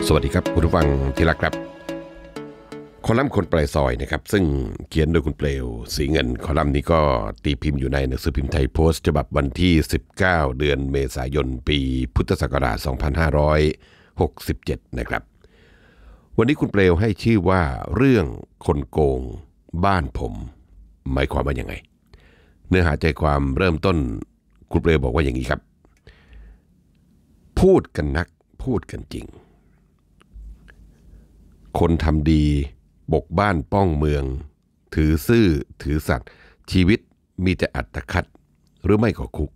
สวัสดีครับคุณผู้ฟังที่รักครับคอลัมน์คนปลายซอยนะครับซึ่งเขียนโดยคุณเปลวสีเงินคอลัมน์นี้ก็ตีพิมพ์อยู่ในหนังสือพิมพ์ไทยโพสต์ฉบับวันที่19เดือนเมษายนปีพุทธศักราช2567นะครับวันนี้คุณเปลวให้ชื่อว่าเรื่องคนโกงบ้านผมหมายความว่ายังไงเนื้อหาใจความเริ่มต้นคุณเปลวบอกว่าอย่างนี้ครับพูดกันนักพูดกันจริงคนทำดีบกบ้านป้องเมืองถือซื่อถือสัตย์ชีวิตมีแต่อัตคัดหรือไม่ก็คุก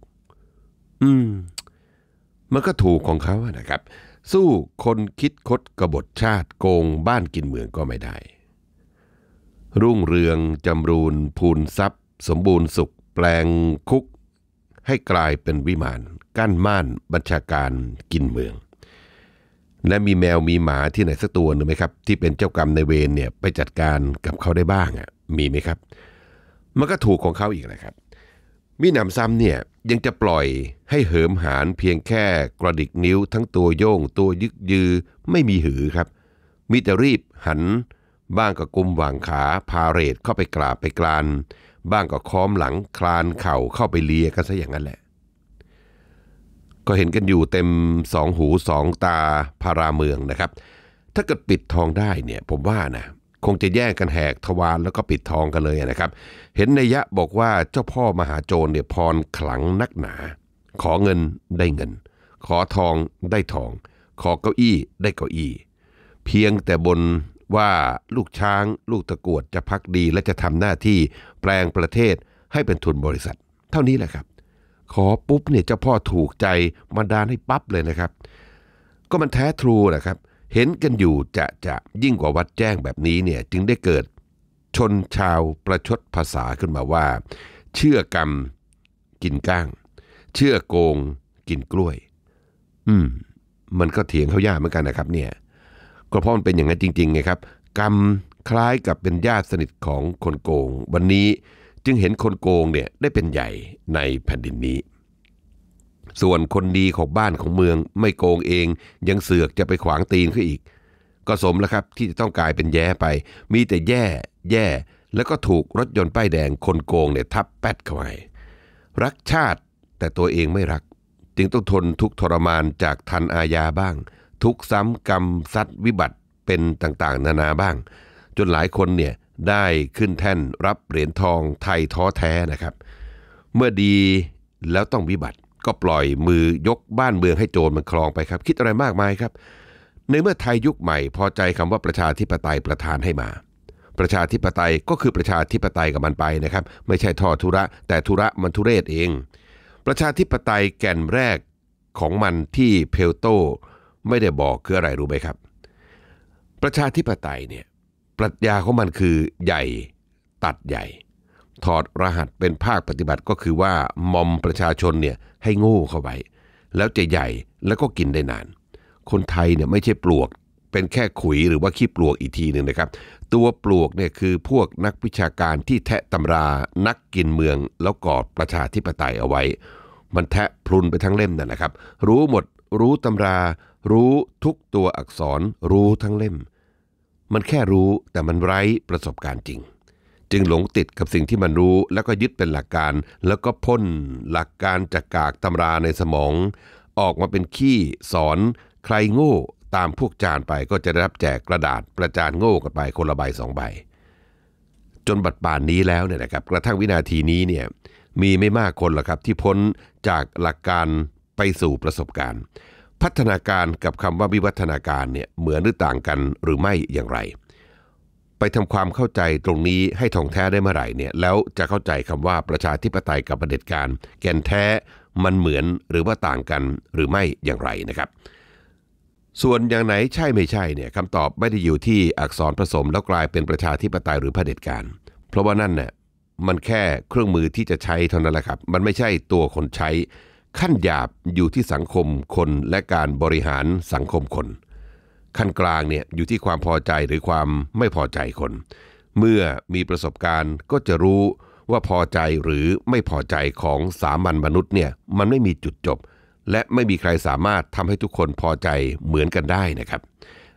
มันก็ถูกของเขาอะนะครับสู้คนคิดคดกบฏชาติโกงบ้านกินเมืองก็ไม่ได้รุ่งเรืองจำรูนพูนทรัพย์สมบูรณ์สุขแปลงคุกให้กลายเป็นวิมานกั้นม่านบัญชาการกินเมืองและมีแมวมีหมาที่ไหนสักตัวหนึ่งไหมครับที่เป็นเจ้ากรรมในเวรเนี่ยไปจัดการกับเขาได้บ้างอ่ะมีไหมครับมันก็ถูกของเขาอีกแหละครับมีหนำซ้ำเนี่ยยังจะปล่อยให้เหิมหาญเพียงแค่กระดิกนิ้วทั้งตัวโยงตัวยึกยือไม่มีหือครับมีแต่รีบหันบ้างก็กุมหว่างขาพาเรดเข้าไปกราบไปกรานบ้างก็ค้อมหลังคลานเข่าเข้าไปเลียกันซะอย่างนั้นแหละก็เห็นกันอยู่เต็มสองหูสองตาพาราเมืองนะครับถ้าเกิดปิดทองได้เนี่ยผมว่านะคงจะแย่งกันแหกทวารแล้วก็ปิดทองกันเลยนะครับเห็นนัยยะบอกว่าเจ้าพ่อมหาโจรเนี่ยพรขลังนักหนาขอเงินได้เงินขอทองได้ทองขอเก้าอี้ได้เก้าอี้เพียงแต่บนว่าลูกช้างลูกตะกรวดจะพักดีและจะทำหน้าที่แปลงประเทศให้เป็นทุนบริษัทเท่านี้แหละครับขอปุ๊บเนี่ยเจ้าพ่อถูกใจบันดาลให้ปั๊บเลยนะครับก็มันแท้ทรูนะครับเห็นกันอยู่จะยิ่งกว่าวัดแจ้งแบบนี้เนี่ยจึงได้เกิดชนชาวประชดภาษาขึ้นมาว่าเชื่อกรรมกินก้างเชื่อโกงกินกล้วยมันก็เถียงเขายากเหมือนกันนะครับเนี่ยก็เพราะมันเป็นอย่างนั้นจริงๆไงครับกรรมคล้ายกับเป็นญาติสนิทของคนโกงวันนี้จึงเห็นคนโกงเนี่ยได้เป็นใหญ่ในแผ่นดินนี้ส่วนคนดีของบ้านของเมืองไม่โกงเองยังเสือกจะไปขวางตีนเขาอีกก็สมแล้วครับที่จะต้องกลายเป็นแย่ไปมีแต่แย่แล้วก็ถูกรถยนต์ป้ายแดงคนโกงเนี่ยทับแป๊ดเข้าไปรักชาติแต่ตัวเองไม่รักจึงต้องทนทุกข์ทรมานจากทันอาญาบ้างทุกซ้ำกรรมซัดวิบัติเป็นต่างๆนานาบ้างจนหลายคนเนี่ยได้ขึ้นแท่นรับเหรียญทองไทยท้อแท้นะครับเมื่อดีแล้วต้องวิบัติก็ปล่อยมือยกบ้านเมืองให้โจรมันครองไปครับคิดอะไรมากมายครับในเมื่อไทยยุคใหม่พอใจคำว่าประชาธิปไตยประทานให้มาประชาธิปไตยก็คือประชาธิปไตยกับมันไปนะครับไม่ใช่ทอธุระแต่ธุระมันทุเรศเองประชาธิปไตยแก่นแรกของมันที่เพลโตไม่ได้บอกคืออะไรรู้ไหมครับประชาธิปไตยเนี่ยปรัชญาของมันคือใหญ่ตัดใหญ่ถอดรหัสเป็นภาคปฏิบัติก็คือว่ามอมประชาชนเนี่ยให้โง่เข้าไปแล้วจะใหญ่แล้วก็กินได้นานคนไทยเนี่ยไม่ใช่ปลวกเป็นแค่ขุยหรือว่าขี้ปลวกอีกทีหนึ่งนะครับตัวปลวกเนี่ยคือพวกนักวิชาการที่แทะตำรานักกินเมืองแล้วกอดประชาธิปไตยเอาไว้มันแทะพลุนไปทั้งเล่มนั่นนะครับรู้หมดรู้ตำรารู้ทุกตัวอักษรรู้ทั้งเล่มมันแค่รู้แต่มันไร้ประสบการณ์จริงจึงหลงติดกับสิ่งที่มันรู้แล้วก็ยึดเป็นหลักการแล้วก็พ่นหลักการจากกากตำราในสมองออกมาเป็นขี้สอนใครโง่ตามพวกจานไปก็จะได้รับแจกกระดาษประจานโง่กันไปคนละใบ2ใบจนบัดป่านนี้แล้วเนี่ยนะครับกระทั่งวินาทีนี้เนี่ยมีไม่มากคนหรอกครับที่พ้นจากหลักการไปสู่ประสบการณ์พัฒนาการกับคำว่าวิวัฒนาการเนี่ยเหมือนหรือต่างกันหรือไม่อย่างไรไปทำความเข้าใจตรงนี้ให้ท่องแท้ได้เมื่อไหร่เนี่ยแล้วจะเข้าใจคำว่าประชาธิปไตยกับเผด็จการแก่นแท้มันเหมือนหรือว่าต่างกันหรือไม่อย่างไรนะครับส่วนอย่างไหนใช่ไม่ใช่เนี่ยคำตอบไม่ได้อยู่ที่อักษรผสมแล้วกลายเป็นประชาธิปไตยหรือเผด็จการเพราะว่านั่นเนี่ยมันแค่เครื่องมือที่จะใช้เท่านั้นแหละครับมันไม่ใช่ตัวคนใช้ขั้นหยาบอยู่ที่สังคมคนและการบริหารสังคมคนขั้นกลางเนี่ยอยู่ที่ความพอใจหรือความไม่พอใจคนเมื่อมีประสบการณ์ก็จะรู้ว่าพอใจหรือไม่พอใจของสามัญมนุษย์เนี่ยมันไม่มีจุดจบและไม่มีใครสามารถทำให้ทุกคนพอใจเหมือนกันได้นะครับ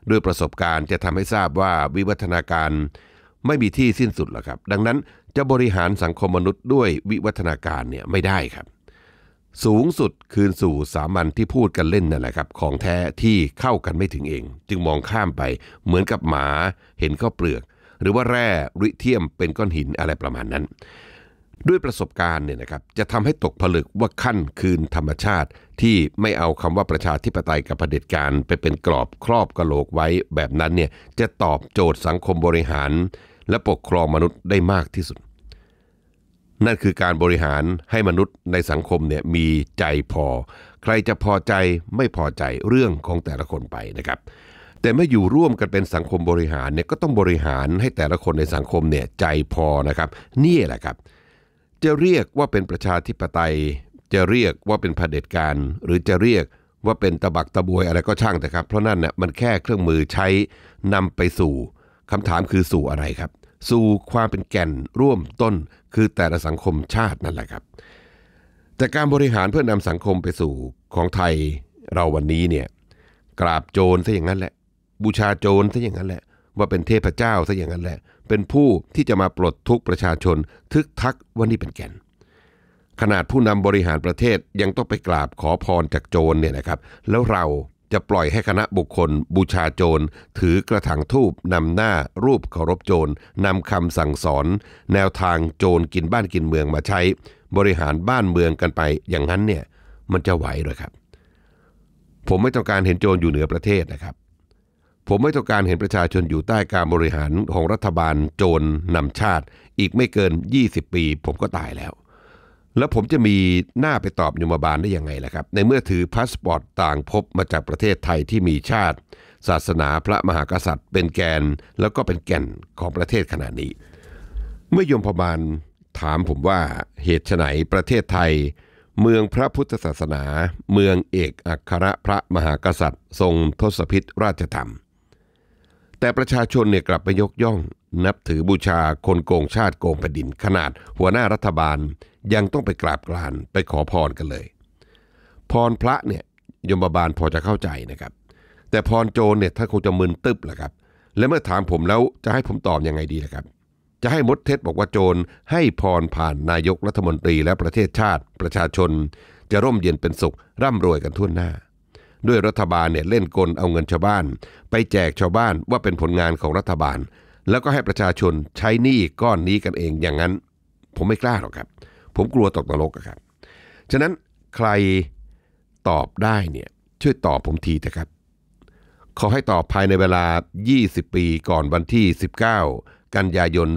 ด้วยประสบการณ์จะทำให้ทราบว่าวิวัฒนาการไม่มีที่สิ้นสุดหรอกครับดังนั้นจะบริหารสังคมมนุษย์ด้วยวิวัฒนาการเนี่ยไม่ได้ครับสูงสุดคืนสู่สามัญที่พูดกันเล่นนั่นแหละครับของแท้ที่เข้ากันไม่ถึงเองจึงมองข้ามไปเหมือนกับหมาเห็นข้าวเปลือกหรือว่าแร่ริเทียมเป็นก้อนหินอะไรประมาณนั้นด้วยประสบการณ์เนี่ยนะครับจะทำให้ตกผลึกว่าขั้นคืนธรรมชาติที่ไม่เอาคำว่าประชาธิปไตยกับเผด็จการไปเป็นกรอบครอบกะโหลกไว้แบบนั้นเนี่ยจะตอบโจทย์สังคมบริหารและปกครองมนุษย์ได้มากที่สุดนั่นคือการบริหารให้มนุษย์ในสังคมเนี่ยมีใจพอใครจะพอใจไม่พอใจเรื่องของแต่ละคนไปนะครับแต่เมื่ออยู่ร่วมกันเป็นสังคมบริหารเนี่ยก็ต้องบริหารให้แต่ละคนในสังคมเนี่ยใจพอนะครับนี่แหละครับจะเรียกว่าเป็นประชาธิปไตยจะเรียกว่าเป็นเผด็จการหรือจะเรียกว่าเป็นตะบักตะบวยอะไรก็ช่างแต่ครับเพราะนั่นเนี่ยมันแค่เครื่องมือใช้นำไปสู่คำถามคือสู่อะไรครับสู่ความเป็นแก่นร่วมต้นคือแต่ละสังคมชาตินั่นแหละครับแต่การบริหารเพื่อนำสังคมไปสู่ของไทยเราวันนี้เนี่ยกราบโจรซะอย่างนั้นแหละบูชาโจรซะอย่างนั้นแหละว่าเป็นเทพเจ้าซะอย่างนั้นแหละเป็นผู้ที่จะมาปลดทุกข์ประชาชนทึกทักว่านี่เป็นแก่นขนาดผู้นำบริหารประเทศยังต้องไปกราบขอพรจากโจรเนี่ยนะครับแล้วเราจะปล่อยให้คณะบุคคลบูชาโจรถือกระถางธูปนำหน้ารูปเคารพโจรนำคำสั่งสอนแนวทางโจรกินบ้านกินเมืองมาใช้บริหารบ้านเมืองกันไปอย่างนั้นเนี่ยมันจะไหวหรอครับผมไม่ต้องการเห็นโจรอยู่เหนือประเทศนะครับผมไม่ต้องการเห็นประชาชนอยู่ใต้การบริหารของรัฐบาลโจรนำชาติอีกไม่เกิน20ปีผมก็ตายแล้วผมจะมีหน้าไปตอบยมบาลได้ยังไงล่ะครับในเมื่อถือพาสปอร์ตต่างภพมาจากประเทศไทยที่มีชาติศาสนาพระมหากษัตริย์เป็นแกนแล้วก็เป็นแก่นของประเทศขณะนี้เมื่อยมบาลถามผมว่าเหตุไฉนประเทศไทยเมืองพระพุทธศาสนาเมืองเอกอัครพระมหากษัตริย์ทรงทศพิธราชธรรมแต่ประชาชนเนี่ยกลับไปยกย่องนับถือบูชาคนโกงชาติโกงแผ่นดินขนาดหัวหน้ารัฐบาลยังต้องไปกราบกรานไปขอพรกันเลยพรพระเนี่ยยมบาลพอจะเข้าใจนะครับแต่พรโจรเนี่ยท่านคงจะมึนตึ๊บแหละครับและเมื่อถามผมแล้วจะให้ผมตอบยังไงดีล่ะครับจะให้มดเท็จบอกว่าโจรให้พรผ่านนายกรัฐมนตรีและประเทศชาติประชาชนจะร่มเย็นเป็นสุขร่ำรวยกันทั่วหน้าด้วยรัฐบาลเนี่ยเล่นกลเอาเงินชาวบ้านไปแจกชาวบ้านว่าเป็นผลงานของรัฐบาลแล้วก็ให้ประชาชนใช้หนี้ก้อนนี้กันเองอย่างนั้นผมไม่กล้าหรอกครับผมกลัวตกนรกครับฉะนั้นใครตอบได้เนี่ยช่วยตอบผมทีนะครับขอให้ตอบภายในเวลา20ปีก่อนวันที่19กันยายน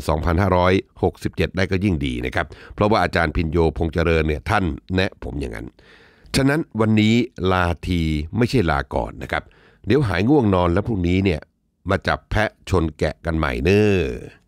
2567ได้ก็ยิ่งดีนะครับเพราะว่าอาจารย์พิญโยพงษ์เจริญเนี่ยท่านแนะผมอย่างนั้นฉะนั้นวันนี้ลาทีไม่ใช่ลาก่อนนะครับเดี๋ยวหายง่วงนอนแล้วพรุ่งนี้เนี่ยมาจับแพะชนแกะกันใหม่เน้อ